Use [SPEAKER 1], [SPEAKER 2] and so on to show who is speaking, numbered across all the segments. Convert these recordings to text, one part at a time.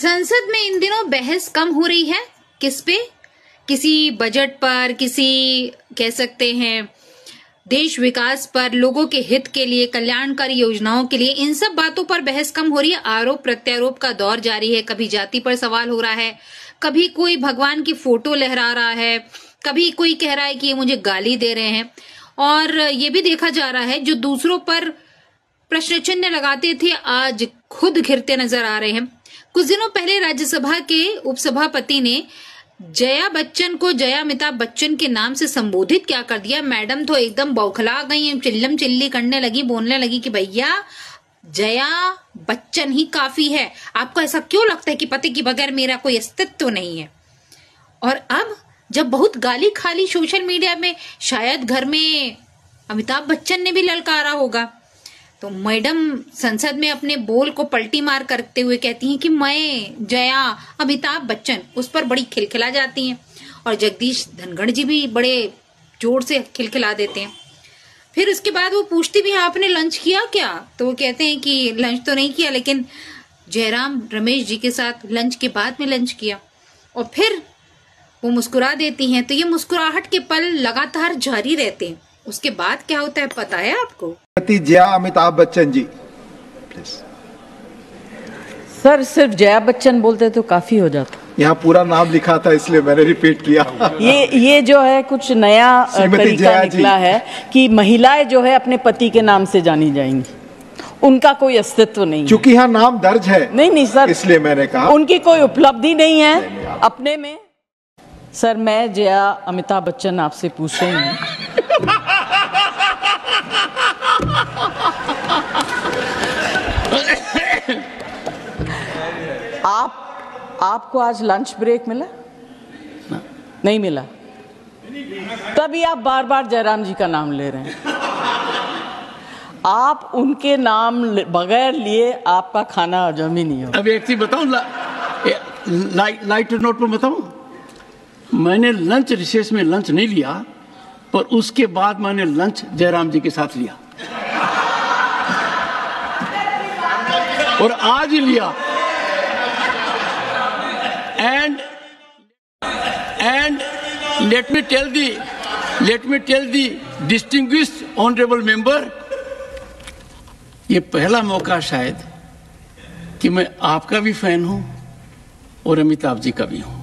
[SPEAKER 1] संसद में इन दिनों बहस कम हो रही है। किस पे? किसी बजट पर, किसी कह सकते हैं देश विकास पर, लोगों के हित के लिए, कल्याणकारी योजनाओं के लिए, इन सब बातों पर बहस कम हो रही है। आरोप प्रत्यारोप का दौर जारी है। कभी जाति पर सवाल हो रहा है, कभी कोई भगवान की फोटो लहरा रहा है, कभी कोई कह रहा है कि ये मुझे गाली दे रहे हैं। और ये भी देखा जा रहा है जो दूसरों पर प्रश्न चिन्ह लगाते थे आज खुद घिरते नजर आ रहे हैं। कुछ दिनों पहले राज्यसभा के उपसभापति ने जया बच्चन को जया अमिताभ बच्चन के नाम से संबोधित क्या कर दिया। मैडम तो एकदम बौखला गई, चिल्लम चिल्ली करने लगी, बोलने लगी कि भैया जया बच्चन ही काफी है। आपको ऐसा क्यों लगता है कि पति के बगैर मेरा कोई अस्तित्व नहीं है? और अब जब बहुत गाली खाली सोशल मीडिया में, शायद घर में अमिताभ बच्चन ने भी ललकारा होगा, तो मैडम संसद में अपने बोल को पलटी मार करते हुए कहती हैं कि मैं जया अमिताभ बच्चन, उस पर बड़ी खिलखिला जाती हैं। और जगदीश धनखड़ जी भी बड़े जोर से खिलखिला देते हैं। फिर उसके बाद वो पूछती भी हैं आपने लंच किया क्या? तो वो कहते हैं कि लंच तो नहीं किया, लेकिन जयराम रमेश जी के साथ लंच के बाद में लंच किया। और फिर वो मुस्कुरा देती हैं। तो ये मुस्कुराहट के पल लगातार जारी रहते हैं। उसके बाद क्या होता है पता है आपको?
[SPEAKER 2] जया अमिताभ बच्चन जी प्लीज।
[SPEAKER 3] सर सिर्फ जया बच्चन बोलते तो काफी हो जाता। यहाँ
[SPEAKER 2] पूरा नाम लिखा था इसलिए मैंने रिपीट किया।
[SPEAKER 3] ये जो है कुछ नया तरीका निकला है कि महिलाएं जो है अपने पति के नाम से जानी जाएंगी, उनका कोई अस्तित्व नहीं।
[SPEAKER 2] क्योंकि यहाँ नाम दर्ज है।
[SPEAKER 3] नहीं सर,
[SPEAKER 2] इसलिए मैंने कहा
[SPEAKER 3] उनकी कोई उपलब्धि नहीं है अपने में। सर मैं जया अमिताभ बच्चन आपसे पूछ रही हूँ, आपको आज लंच ब्रेक मिला? नहीं मिला, तभी आप बार बार जयराम जी का नाम ले रहे हैं। आप उनके नाम बगैर लिए आपका खाना हजम ही नहीं होगा।
[SPEAKER 4] अब एक चीज बताऊं, लाइट नोट पर बताऊं, मैंने लंच रिसेस में लंच नहीं लिया, पर उसके बाद मैंने लंच जयराम जी के साथ लिया और आज ही लिया। And let me tell the distinguished honourable member, ये पहला मौका शायद कि मैं आपका भी फैन हूं और अमिताभ जी का भी हूं।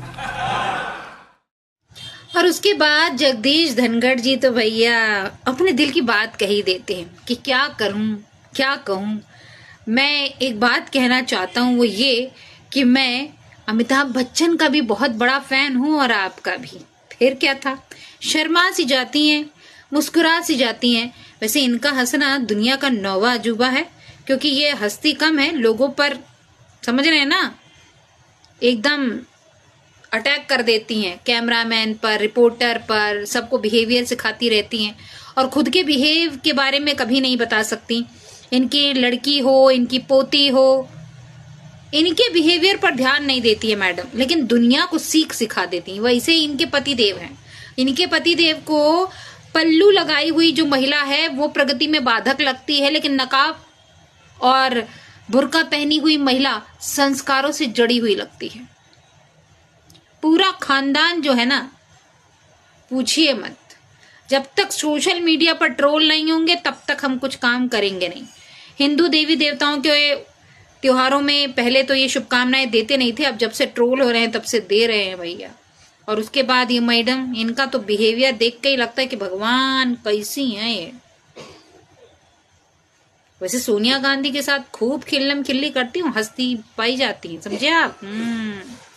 [SPEAKER 1] और उसके बाद जगदीश धनखड़ जी तो भैया अपने दिल की बात कही देते हैं कि क्या करूं क्या कहूं। मैं एक बात कहना चाहता हूं, वो ये कि मैं अमिताभ बच्चन का भी बहुत बड़ा फैन हूं और आपका भी। फिर क्या था, शर्मा सी जाती हैं, मुस्कुरा सी जाती हैं। वैसे इनका हंसना दुनिया का नौवा अजूबा है, क्योंकि ये हंसती कम है, लोगों पर समझ रहे हैं ना, एकदम अटैक कर देती हैं, कैमरामैन पर, रिपोर्टर पर, सबको बिहेवियर सिखाती रहती हैं और खुद के बिहेव के बारे में कभी नहीं बता सकती। इनकी लड़की हो, इनकी पोती हो, इनके बिहेवियर पर ध्यान नहीं देती है मैडम, लेकिन दुनिया को सीख सिखा देती है। वैसे ही इनके पतिदेव हैं। इनके पतिदेव को पल्लू लगाई हुई जो महिला है वो प्रगति में बाधक लगती है, लेकिन नकाब और बुर्का पहनी हुई महिला संस्कारों से जड़ी हुई लगती है। पूरा खानदान जो है ना, पूछिए मत। जब तक सोशल मीडिया पर ट्रोल नहीं होंगे तब तक हम कुछ काम करेंगे नहीं। हिंदू देवी देवताओं के त्योहारों में पहले तो ये शुभकामनाएं देते नहीं थे, अब जब से ट्रोल हो रहे हैं तब से दे रहे हैं भैया। और उसके बाद ये मैडम, इनका तो बिहेवियर देख के ही लगता है कि भगवान कैसी हैं ये। वैसे सोनिया गांधी के साथ खूब खिल्लम खिल्ली करती हूँ, हंसती पाई जाती है, समझे आप।